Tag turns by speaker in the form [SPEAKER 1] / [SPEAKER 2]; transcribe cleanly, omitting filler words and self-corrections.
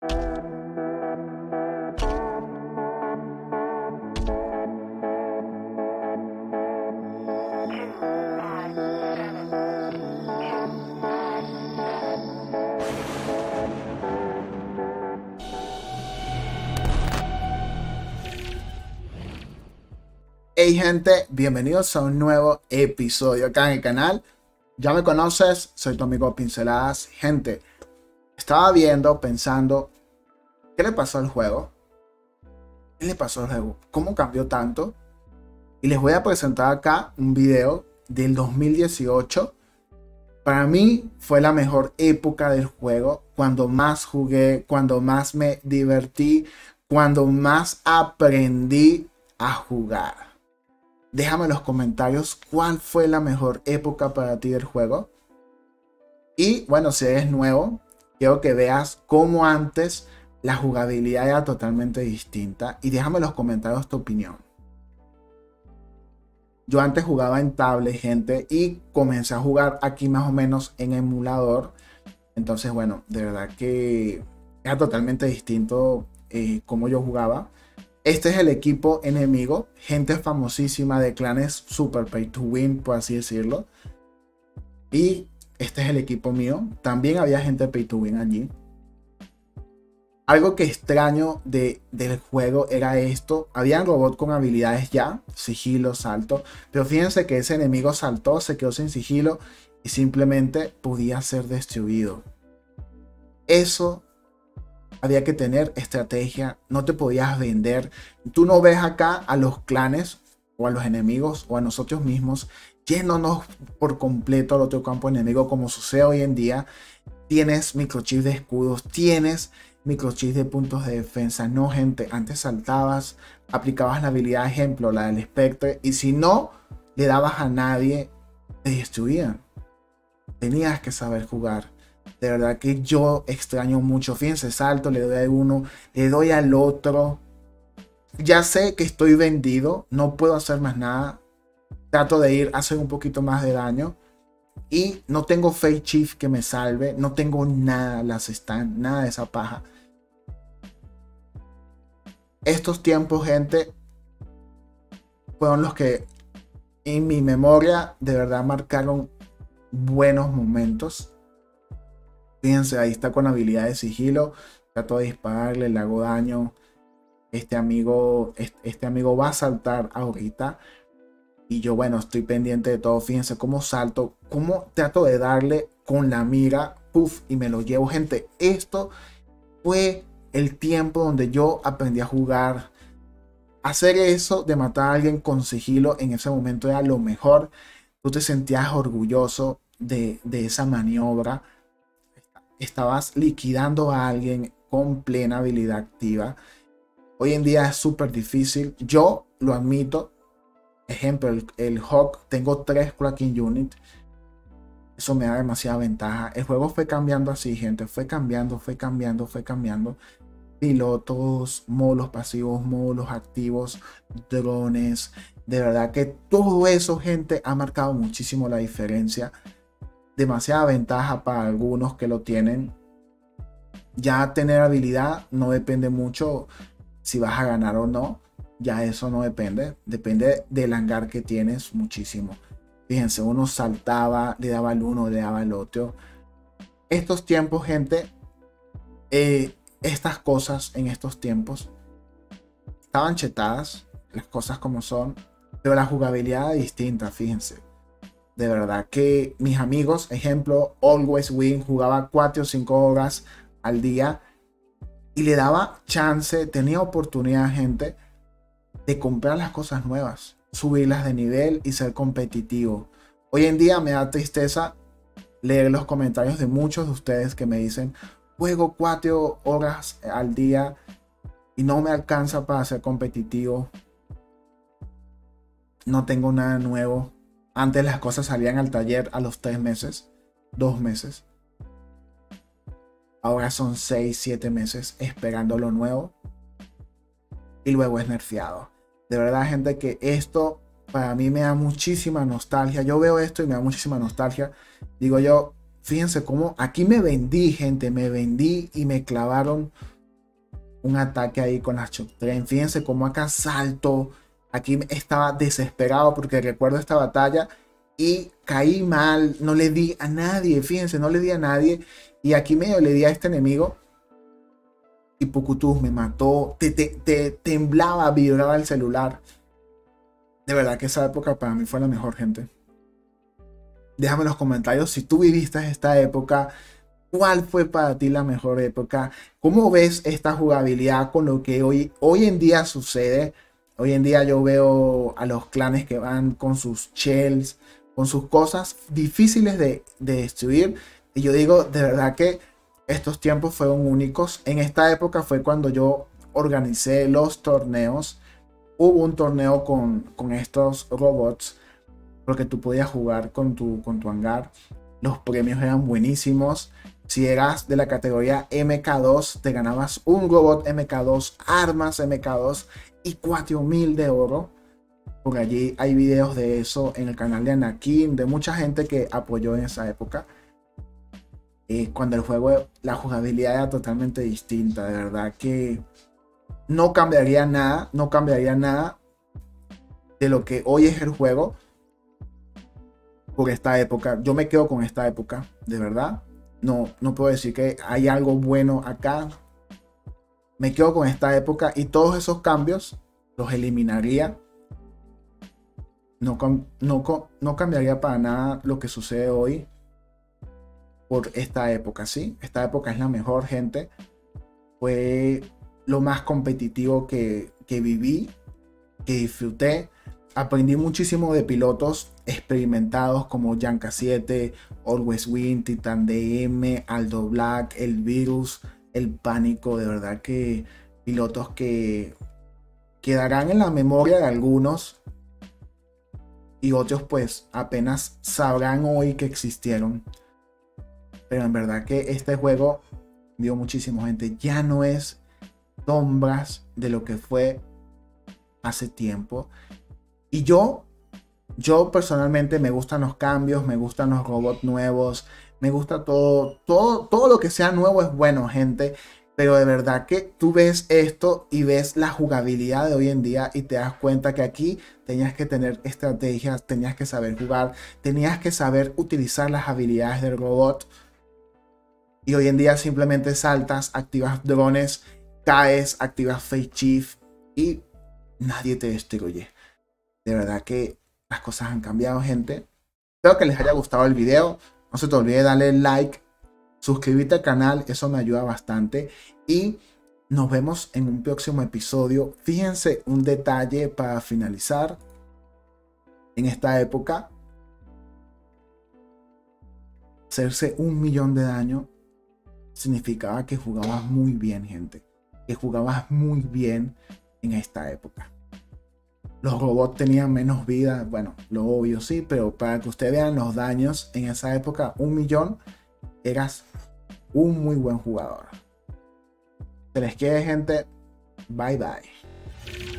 [SPEAKER 1] Hey gente, bienvenidos a un nuevo episodio acá en el canal. Ya me conoces, soy tu amigo Pinceladas. Gente, estaba viendo, pensando, ¿qué le pasó al juego? ¿Qué le pasó al juego? ¿Cómo cambió tanto? Y les voy a presentar acá un video del 2018. Para mí fue la mejor época del juego, cuando más jugué, cuando más me divertí, cuando más aprendí a jugar. Déjame en los comentarios cuál fue la mejor época para ti del juego. Y bueno, si eres nuevo, quiero que veas cómo antes la jugabilidad era totalmente distinta. Y déjame en los comentarios tu opinión. Yo antes jugaba en tablet, gente, y comencé a jugar aquí más o menos en emulador. Entonces, bueno, de verdad que era totalmente distinto cómo yo jugaba. Este es el equipo enemigo, gente famosísima de clanes super pay to win, por así decirlo. Y este es el equipo mío. También había gente pay to win allí. Algo que extraño del juego era esto. Habían robots con habilidades ya, sigilo, salto. Pero fíjense que ese enemigo saltó, se quedó sin sigilo y simplemente podía ser destruido. Eso había que tener estrategia, no te podías vender. Tú no ves acá a los clanes o a los enemigos o a nosotros mismos yéndonos por completo al otro campo enemigo como sucede hoy en día. Tienes microchips de escudos, tienes microchips de puntos de defensa. No, gente, antes saltabas, aplicabas la habilidad, ejemplo, la del Spectre, y si no le dabas a nadie, te destruían. Tenías que saber jugar. De verdad que yo extraño mucho. Fíjense, salto, le doy a uno, le doy al otro. Ya sé que estoy vendido, no puedo hacer más nada. Trato de ir a hacer un poquito más de daño. Y no tengo Fate Shift que me salve. No tengo nada, las están, nada de esa paja. Estos tiempos, gente, fueron los que en mi memoria de verdad marcaron buenos momentos. Fíjense, ahí está con habilidad de sigilo. Trato de dispararle, le hago daño. Este amigo va a saltar ahorita. Y yo, bueno, estoy pendiente de todo. Fíjense cómo salto, cómo trato de darle con la mira. Puff, y me lo llevo, gente. Esto fue el tiempo donde yo aprendí a jugar. Hacer eso de matar a alguien con sigilo en ese momento era lo mejor. Tú te sentías orgulloso de esa maniobra. Estabas liquidando a alguien con plena habilidad activa. Hoy en día es súper difícil. Yo lo admito. Ejemplo, el Hawk. Tengo 3 Cracking Unit. Eso me da demasiada ventaja. El juego fue cambiando así, gente. Fue cambiando. Pilotos, módulos pasivos, módulos activos, drones. De verdad que todo eso, gente, ha marcado muchísimo la diferencia. Demasiada ventaja para algunos que lo tienen. Ya tener habilidad no depende mucho si vas a ganar o no. Ya eso no depende. Depende del hangar que tienes muchísimo. Fíjense, uno saltaba, le daba al uno, le daba al otro. Estos tiempos, gente, estas cosas en estos tiempos estaban chetadas, las cosas como son, pero la jugabilidad es distinta, fíjense. De verdad que mis amigos, ejemplo, Always Win, jugaba 4 o 5 horas al día y le daba chance, tenía oportunidad, gente, de comprar las cosas nuevas, subirlas de nivel y ser competitivo. Hoy en día me da tristeza leer los comentarios de muchos de ustedes que me dicen: juego 4 horas al día y no me alcanza para ser competitivo. No tengo nada nuevo. Antes las cosas salían al taller a los 3 meses, 2 meses. Ahora son 6, 7 meses esperando lo nuevo. Y luego es nerfeado. De verdad, gente, que esto para mí me da muchísima nostalgia. Yo veo esto y me da muchísima nostalgia. Digo yo, fíjense cómo aquí me vendí, gente. Me vendí y me clavaron un ataque ahí con la Shock Train. Fíjense cómo acá salto. Aquí estaba desesperado porque recuerdo esta batalla y caí mal. No le di a nadie. Fíjense, no le di a nadie. Y aquí medio le di a este enemigo. Y Pukutus me mató. Temblaba, vibraba el celular. De verdad que esa época para mí fue la mejor, gente. Déjame en los comentarios si tú viviste esta época. ¿Cuál fue para ti la mejor época? ¿Cómo ves esta jugabilidad con lo que hoy en día sucede? Hoy en día yo veo a los clanes que van con sus shells, con sus cosas difíciles de destruir. Y yo digo, de verdad que estos tiempos fueron únicos. En esta época fue cuando yo organicé los torneos. Hubo un torneo con estos robots, porque tú podías jugar con tu hangar. Los premios eran buenísimos. Si eras de la categoría MK2, te ganabas un robot MK2, armas MK2 y 4000 de oro. Por allí hay videos de eso en el canal de Anakin, de mucha gente que apoyó en esa época. Cuando el juego, la jugabilidad era totalmente distinta. De verdad que no cambiaría nada, no cambiaría nada de lo que hoy es el juego por esta época. Yo me quedo con esta época, de verdad. No puedo decir que hay algo bueno acá. Me quedo con esta época y todos esos cambios los eliminaría. No cambiaría para nada lo que sucede hoy por esta época, ¿sí? Esta época es la mejor, gente. Fue lo más competitivo que viví, que disfruté. Aprendí muchísimo de pilotos experimentados como Yanka 7, Always Win, Titan DM, Aldo Black, El Virus, El Pánico. De verdad que pilotos que quedarán en la memoria de algunos y otros pues apenas sabrán hoy que existieron. Pero en verdad que este juego dio muchísimo, gente. Ya no es sombras de lo que fue hace tiempo. Y yo personalmente me gustan los cambios, me gustan los robots nuevos, me gusta todo lo que sea nuevo es bueno, gente. Pero de verdad que tú ves esto y ves la jugabilidad de hoy en día y te das cuenta que aquí tenías que tener estrategias, tenías que saber jugar, tenías que saber utilizar las habilidades del robot. Y hoy en día simplemente saltas, activas drones, caes, activas Phase Shift y nadie te destruye. De verdad que las cosas han cambiado, gente. Espero que les haya gustado el video. No se te olvide darle like, suscribirte al canal, eso me ayuda bastante. Y nos vemos en un próximo episodio. Fíjense un detalle para finalizar. En esta época, hacerse 1 millón de daño significaba que jugabas muy bien, gente. Que jugabas muy bien en esta época. Los robots tenían menos vida, bueno, lo obvio sí, pero para que ustedes vean los daños en esa época, 1 millón, eras un muy buen jugador. Se les quiere, gente. Bye bye.